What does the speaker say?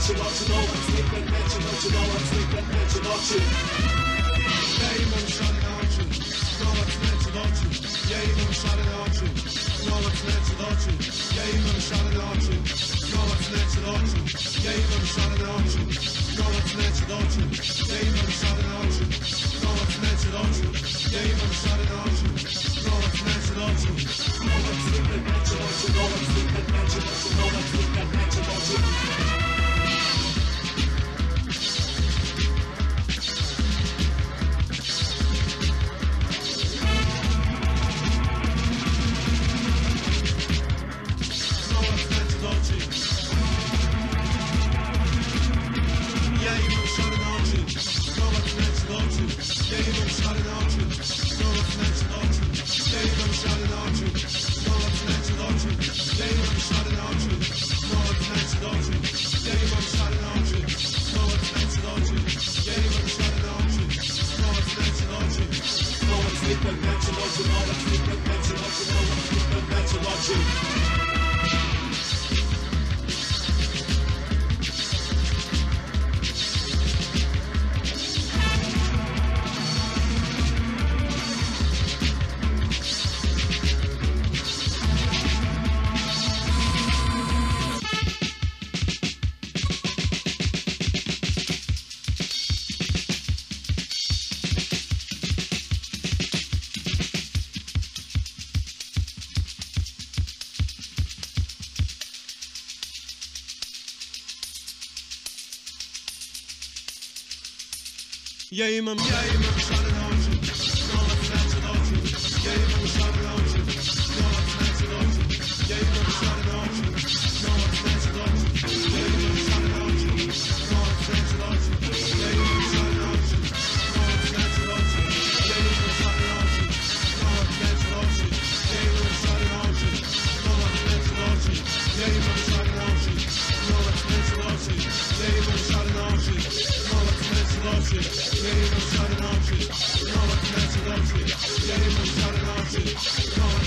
neće doći novac, nikad neće doći novac, nikad neće doći. Ja imam šarene oči, novac neće doći. Ja imam šarene oči, novac neće doći. Ja imam šarene oči, novac neće doći. Ja imam šarene oči, novac neće doći. Ja imam šarene oči, novac neće doći. Ja imam šarene oči, novac neće doći. Novac nikad neće doći, novac nikad neće doći, novac nikad neće doći. Ja imam šarene oči, novac neće doći. Ja imam šarene oči, novac neće doći. Ja imam šarene oči, novac neće doći. Ja imam šarene oči, novac neće doći. Ja imam šarene oči, novac neće doći. Ja imam šarene oči, novac neće doći. Ja imam šarene oči, novac neće doći. Ja imam šarene oči, novac neće doći. Ja imam šarene oči, novac neće doći. Ja imam šarene oči, novac neće doći. Ja imam šarene oči, novac